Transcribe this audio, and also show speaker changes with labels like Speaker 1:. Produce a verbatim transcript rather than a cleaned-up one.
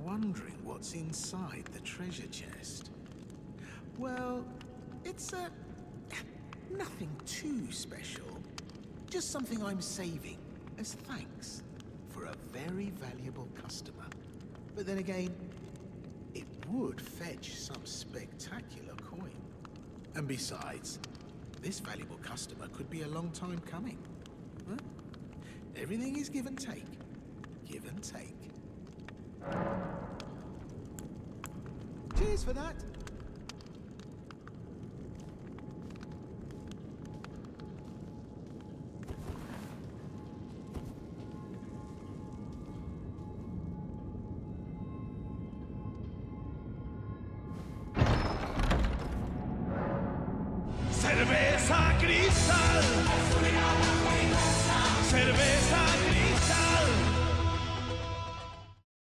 Speaker 1: Wondering what's inside the treasure chest. Well, it's uh, nothing too special. Just something I'm saving as thanks for a very valuable customer. But then again, it would fetch some spectacular coin. And besides, this valuable customer could be a long time coming. Huh? Everything is give and take. Give and take. Cheers for that.